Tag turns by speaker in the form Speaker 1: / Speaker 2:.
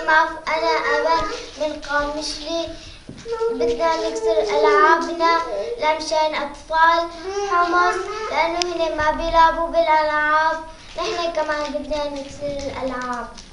Speaker 1: أنا أمل من قامشلي. بدنا نكسر ألعابنا لمشان أطفال حمص، لأنه هنا ما بيلعبوا بالألعاب. نحن كمان بدنا نكسر الألعاب.